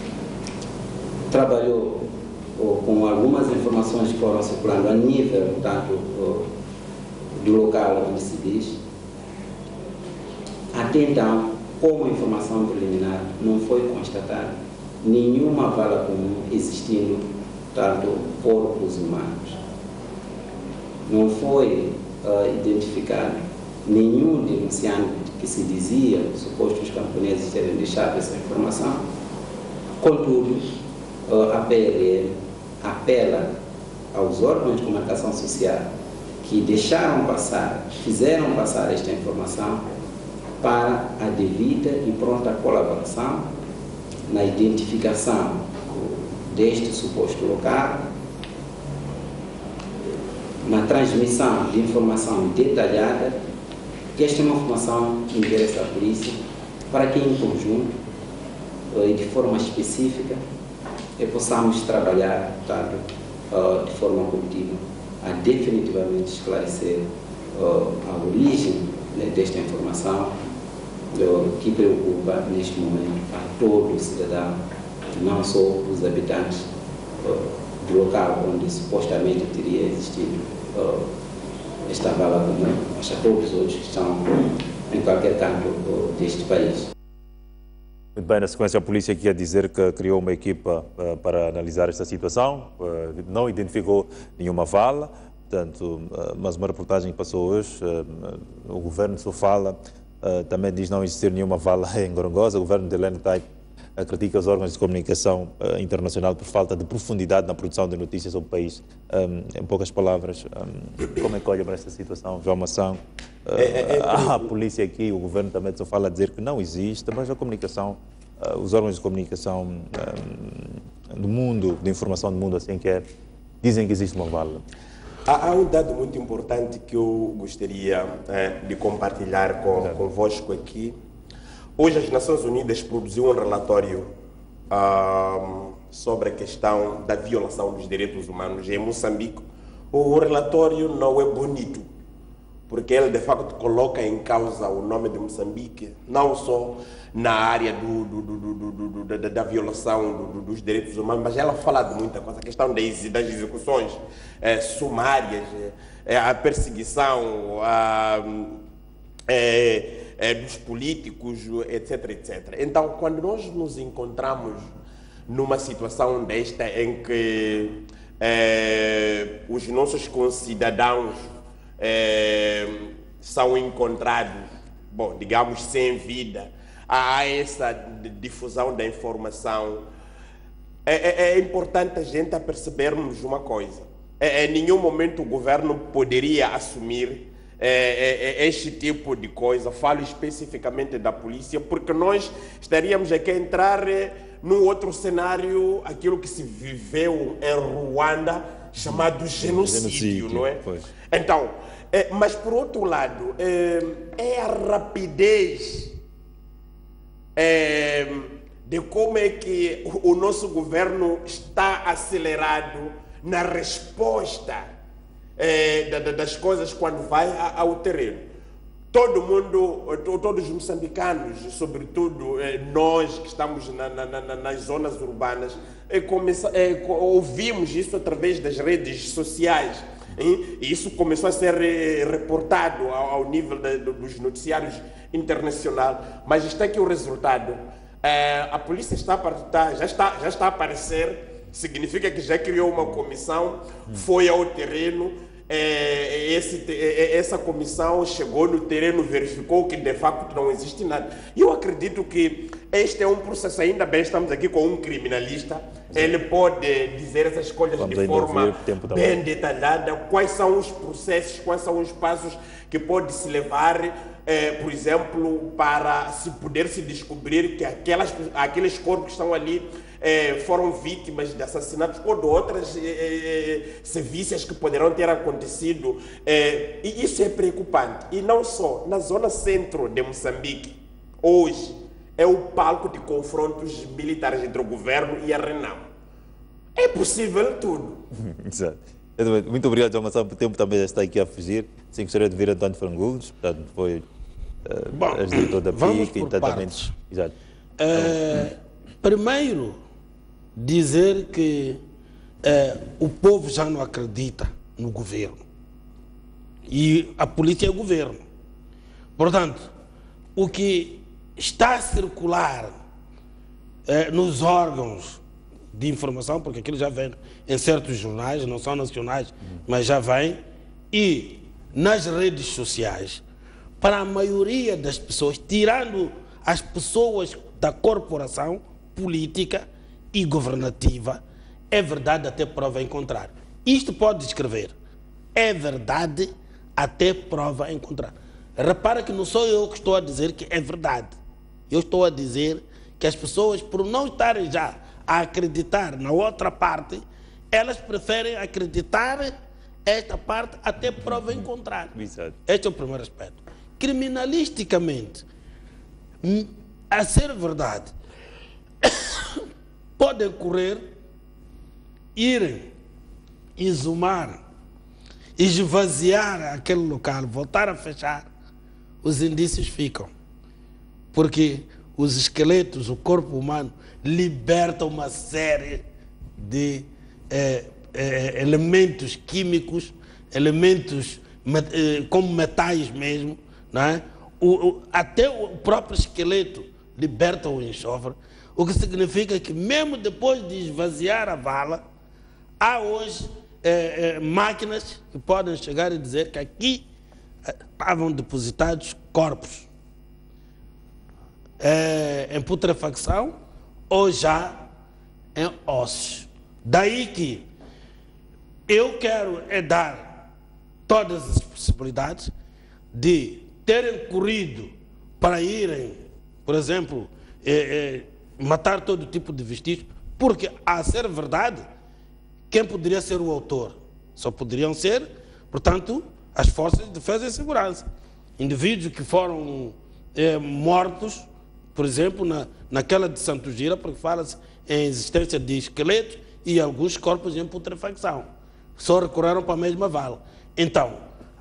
trabalhou uh, com algumas informações que foram circulando a nível, portanto, uh, do local onde se diz. Até então, como informação preliminar, não foi constatada nenhuma vala comum existindo, portanto, corpos humanos. Não foi uh, identificado nenhum denunciante que se dizia, supostos camponeses terem deixado essa informação. Contudo, a P R M apela aos órgãos de comunicação social que deixaram passar, fizeram passar esta informação para a devida e pronta colaboração na identificação deste suposto local, na transmissão de informação detalhada, que esta é uma informação que interessa à polícia, para que em conjunto e de forma específica e possamos trabalhar, portanto, uh, de forma contínua, a definitivamente esclarecer uh, a origem, né, desta informação uh, que preocupa neste momento a todo o cidadão, não só os habitantes uh, do local onde supostamente teria existido uh, esta vala comum, mas a todos os outros que estão em qualquer canto uh, deste país. Muito bem, na sequência a polícia aqui a dizer que criou uma equipa uh, para analisar esta situação, uh, não identificou nenhuma vala, portanto, uh, mas uma reportagem que passou hoje, uh, o governo de Sofala uh, também diz não existir nenhuma vala em Gorongosa. O governo de Helene Taipa uh, critica os órgãos de comunicação uh, internacional por falta de profundidade na produção de notícias sobre o país. Um, em poucas palavras, um, como é que olha para esta situação, João Mação? Uh, é, é, é, a polícia aqui, o governo também de Sofala a dizer que não existe, mas a comunicação, uh, os órgãos de comunicação um, do mundo, de informação do mundo, assim que é, dizem que existe uma vala. Há, há um dado muito importante que eu gostaria é, de compartilhar com, convosco aqui. Hoje as Nações Unidas produziu um relatório um, sobre a questão da violação dos direitos humanos em Moçambique. O relatório não é bonito, porque ele de facto coloca em causa o nome de Moçambique, não só na área do, do, do, do, do, do, da, da violação do, do, dos direitos humanos, mas ela fala de muita coisa, a questão das, das execuções é, sumárias, é, a perseguição a, é, é, dos políticos, etc, etcétera. Então, quando nós nos encontramos numa situação desta em que é, os nossos concidadãos É, são encontrados, bom, digamos, sem vida, há essa difusão da informação. É, é, é importante a gente percebermos uma coisa. É, em nenhum momento o governo poderia assumir é, é, este tipo de coisa. Falo especificamente da polícia, porque nós estaríamos aqui a entrar é, num outro cenário, aquilo que se viveu em Ruanda, chamado genocídio, genocídio não é? Pois. Então, é, mas por outro lado, é, é a rapidez é, de como é que o, o nosso governo está acelerado na resposta é, da, das coisas quando vai ao terreno. Todo mundo, todos os moçambicanos, sobretudo nós que estamos na, na, na, nas zonas urbanas, é, começa, é, ouvimos isso através das redes sociais. E isso começou a ser reportado ao, ao nível de, dos noticiários internacionais. Mas está aqui o resultado. É, a polícia está, já, está, já está a aparecer significa que já criou uma comissão, foi ao terreno, é, esse, é, essa comissão chegou no terreno, verificou que de facto não existe nada. E eu acredito que este é um processo, ainda bem estamos aqui com um criminalista, ele pode dizer essas coisas Vamos de forma bem também. detalhada, quais são os processos, quais são os passos que pode se levar, eh, por exemplo, para se poder se descobrir que aquelas, aqueles corpos que estão ali eh, foram vítimas de assassinatos ou de outras eh, eh, sevícias que poderão ter acontecido. Eh, e isso é preocupante. E não só, na zona centro de Moçambique, hoje, é o palco de confrontos militares entre o governo e a Renamo. É possível tudo. Exato. Muito obrigado, João Massão, por tempo também já está aqui a fugir. Sim, gostaria de vir António Frangulos, portanto, foi uh, Bom, ex-diretor da vamos P I C por e partes. Exato. É, primeiro, dizer que é, o povo já não acredita no governo. E a polícia é o governo. Portanto, o que está a circular é, nos órgãos de informação, porque aquilo já vem em certos jornais, não são nacionais, mas já vem, e nas redes sociais, para a maioria das pessoas, tirando as pessoas da corporação política e governativa, é verdade até prova em contrário. Isto pode descrever, é verdade até prova em contrário. Repara que não sou eu que estou a dizer que é verdade. Eu estou a dizer que as pessoas, por não estarem já a acreditar na outra parte, elas preferem acreditar esta parte até prova em contrário. Exato. Este é o primeiro aspecto. Criminalisticamente, a ser verdade, podem correr, irem, exumar, esvaziar aquele local, voltar a fechar, os indícios ficam. Porque os esqueletos, o corpo humano, liberta uma série de eh, eh, elementos químicos, elementos met, eh, como metais mesmo, não é? o, o, até o próprio esqueleto liberta o enxofre, o que significa que mesmo depois de esvaziar a vala, há hoje eh, eh, máquinas que podem chegar e dizer que aqui eh, estavam depositados corpos É, em putrefacção ou já em ossos. Daí que eu quero é dar todas as possibilidades de terem corrido para irem, por exemplo, é, é, matar todo tipo de vestígios, porque, a ser verdade, quem poderia ser o autor? Só poderiam ser, portanto, as forças de defesa e segurança. Indivíduos que foram é, mortos, por exemplo, na, naquela de Santo Gira, porque fala-se em existência de esqueletos e alguns corpos em putrefacção. Só recorreram para a mesma vala. Então,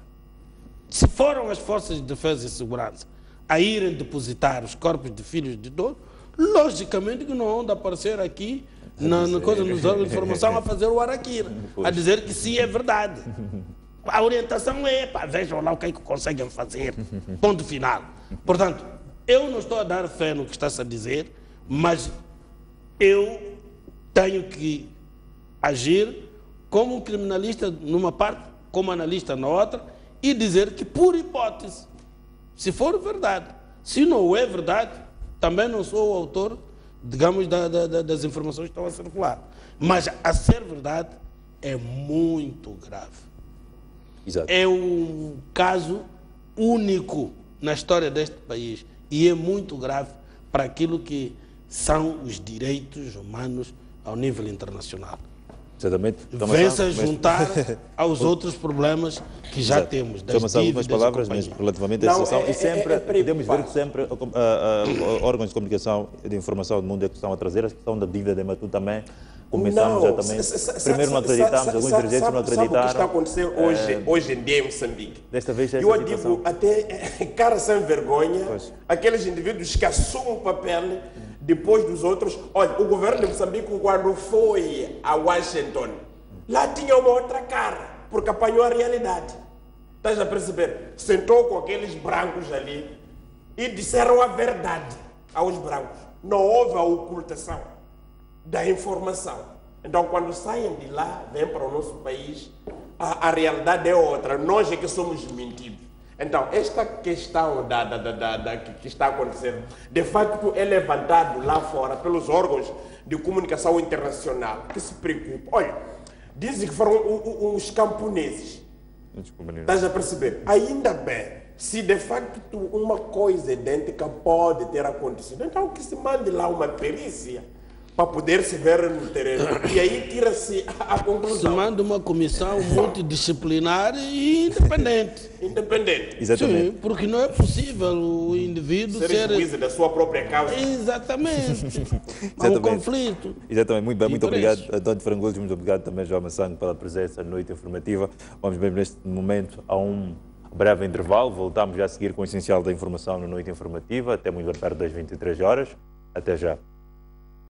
se foram as forças de defesa e segurança a irem depositar os corpos de filhos de Deus, logicamente que não vão de aparecer aqui na, na coisa, nos órgãos de informação a fazer o araquira, a dizer que sim, é verdade. A orientação é, pá, vejam lá o que é que conseguem fazer. Ponto final. Portanto, eu não estou a dar fé no que está-se a dizer, mas eu tenho que agir como um criminalista numa parte, como analista na outra, e dizer que, por hipótese, se for verdade, se não é verdade, também não sou o autor, digamos, da, da, das informações que estão a circular. Mas, a ser verdade, é muito grave. Exato. É um caso único na história deste país. E é muito grave para aquilo que são os direitos humanos ao nível internacional. Exatamente. Vem-se a juntar aos outros problemas que já Exato. temos. Das Chama-se algumas dívidas palavras, e mas companhia. relativamente à Não, situação. é- e sempre, é- é podemos ver que preocupante. sempre uh, uh, uh, órgãos de comunicação e de informação do mundo é que estão a trazer a questão da dívida de Matu também. Começamos já também. sa- sa- Primeiro não sa- acreditámos, sa- alguns sa- dirigentes sabe- não Sabe o que está a acreditaram. acontecer hoje, hoje em dia em Moçambique? Desta vez é essa Eu situação. digo até cara sem vergonha, Pois. aqueles indivíduos que assumem o papel depois dos outros. Olha, o governo de Moçambique, quando foi a Washington, lá tinha uma outra cara, porque apanhou a realidade. Estás a perceber? Sentou com aqueles brancos ali e disseram a verdade aos brancos. Não houve a ocultação da informação. Então, quando saem de lá, vêm para o nosso país, a, a realidade é outra. Nós é que somos mentidos. Então, esta questão da, da, da, da, da, que, que está acontecendo, de facto, é levantado lá fora pelos órgãos de comunicação internacional que se preocupam. Olha, dizem que foram os camponeses. Estás a perceber? Ainda bem. Se de facto uma coisa idêntica pode ter acontecido, então que se mande lá uma perícia para poder se ver no terreno. E aí tira-se a conclusão. Se manda uma comissão multidisciplinar e independente. Independente. Exatamente. Sim, porque não é possível o indivíduo ser... ser... juiz da sua própria causa. Exatamente. Há um conflito. Exatamente. Muito bem, muito obrigado, António Frangulhos, muito obrigado também, João Massango, pela presença na noite informativa. Vamos mesmo neste momento a um breve intervalo. Voltamos já a seguir com o essencial da informação na noite informativa, até muito perto das vinte e três horas. Até já.